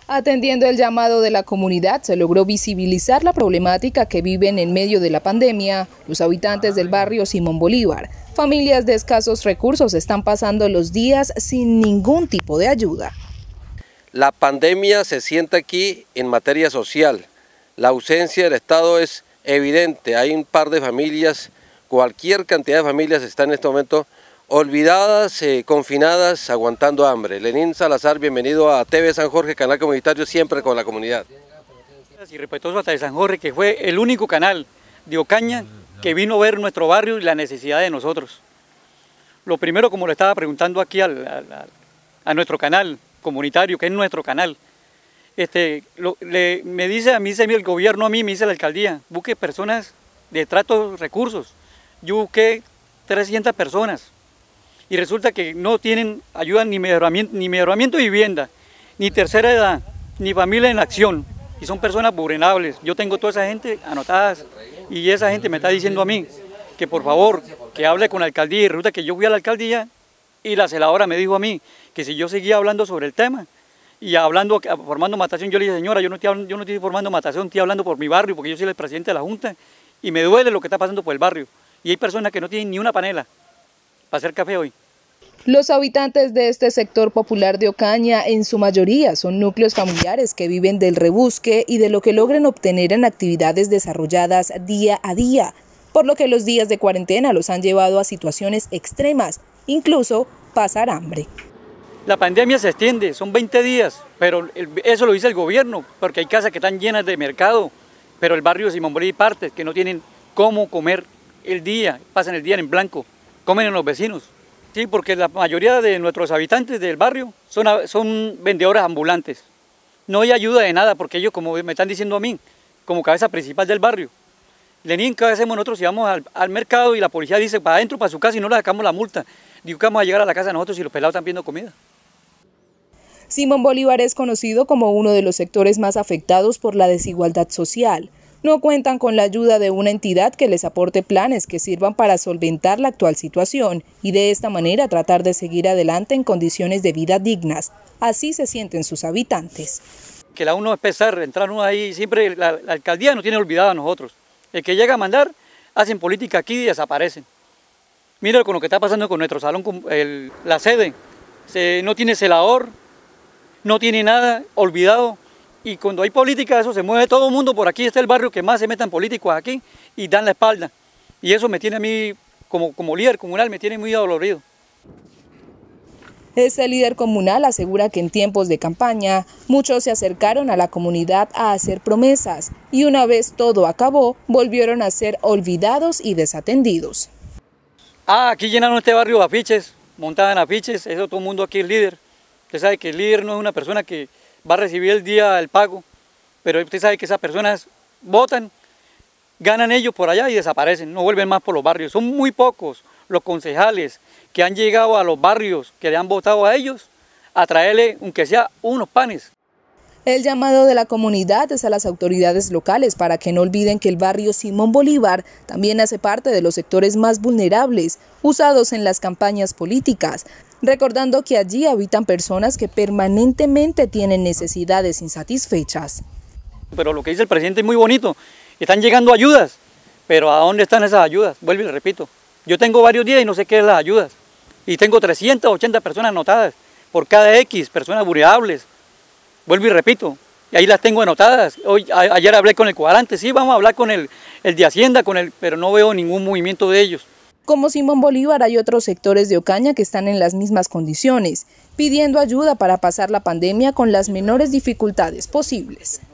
Atendiendo el llamado de la comunidad, se logró visibilizar la problemática que viven en medio de la pandemia los habitantes del barrio Simón Bolívar. Familias de escasos recursos están pasando los días sin ningún tipo de ayuda. La pandemia se siente aquí en materia social. La ausencia del Estado es evidente. Hay un par de familias, cualquier cantidad de familias están en este momento olvidadas, confinadas, aguantando hambre. Lenín Salazar, bienvenido a TV San Jorge, canal comunitario siempre con la comunidad. Y respetuoso hasta de San Jorge, que fue el único canal de Ocaña que vino a ver nuestro barrio y la necesidad de nosotros. Lo primero, como le estaba preguntando aquí a nuestro canal comunitario, que es nuestro canal, me dice el gobierno, a mí me dice la alcaldía, busque personas de tratos recursos. Yo busqué 300 personas. Y resulta que no tienen ayuda ni mejoramiento de vivienda, ni tercera edad, ni familia en acción. Y son personas vulnerables. Yo tengo toda esa gente anotadas y esa gente me está diciendo a mí que por favor, que hable con la alcaldía. Y resulta que yo fui a la alcaldía y la celadora me dijo a mí que si yo seguía hablando sobre el tema y formando matación, yo le dije, señora, yo no estoy formando matación, estoy hablando por mi barrio, porque yo soy el presidente de la Junta y me duele lo que está pasando por el barrio. Y hay personas que no tienen ni una panela para hacer café hoy. Los habitantes de este sector popular de Ocaña en su mayoría son núcleos familiares que viven del rebusque y de lo que logren obtener en actividades desarrolladas día a día, por lo que los días de cuarentena los han llevado a situaciones extremas, incluso pasar hambre. La pandemia se extiende, son 20 días, pero eso lo dice el gobierno, porque hay casas que están llenas de mercado, pero el barrio de Simón Bolívar y partes que no tienen cómo comer el día, pasan el día en blanco, comen en los vecinos. Sí, porque la mayoría de nuestros habitantes del barrio son vendedores ambulantes. No hay ayuda de nada, porque ellos, como me están diciendo a mí, como cabeza principal del barrio, Lenín, ¿qué hacemos nosotros si vamos al mercado y la policía dice para adentro, para su casa y no le sacamos la multa? Digo que vamos a llegar a la casa nosotros y los pelados están pidiendo comida. Simón Bolívar es conocido como uno de los sectores más afectados por la desigualdad social. No cuentan con la ayuda de una entidad que les aporte planes que sirvan para solventar la actual situación y de esta manera tratar de seguir adelante en condiciones de vida dignas. Así se sienten sus habitantes. Que la uno es pesar, entrar uno ahí, siempre la alcaldía nos tiene olvidado a nosotros. El que llega a mandar, hacen política aquí y desaparecen. Mira con lo que está pasando con nuestro salón, la sede, no tiene celador, no tiene nada, olvidado. Y cuando hay política, eso se mueve todo el mundo por aquí. Este es el barrio que más se metan políticos aquí y dan la espalda. Y eso me tiene a mí, como líder comunal, me tiene muy adolorido. Este líder comunal asegura que en tiempos de campaña, muchos se acercaron a la comunidad a hacer promesas y una vez todo acabó, volvieron a ser olvidados y desatendidos. Aquí llenaron este barrio de afiches, montaban afiches, eso todo el mundo aquí es líder. Usted sabe que el líder no es una persona que va a recibir el día del pago, pero usted sabe que esas personas votan, ganan ellos por allá y desaparecen, no vuelven más por los barrios. Son muy pocos los concejales que han llegado a los barrios, que le han votado a ellos, a traerle, aunque sea, unos panes. El llamado de la comunidad es a las autoridades locales para que no olviden que el barrio Simón Bolívar también hace parte de los sectores más vulnerables usados en las campañas políticas, recordando que allí habitan personas que permanentemente tienen necesidades insatisfechas. Pero lo que dice el presidente es muy bonito, están llegando ayudas, pero ¿a dónde están esas ayudas? Vuelvo y le repito, yo tengo varios días y no sé qué es las ayudas, y tengo 380 personas anotadas por cada X, personas vulnerables. Vuelvo y repito, y ahí las tengo anotadas. Ayer hablé con el cuadrante, sí, vamos a hablar con el de Hacienda, pero no veo ningún movimiento de ellos. Como Simón Bolívar hay otros sectores de Ocaña que están en las mismas condiciones, pidiendo ayuda para pasar la pandemia con las menores dificultades posibles.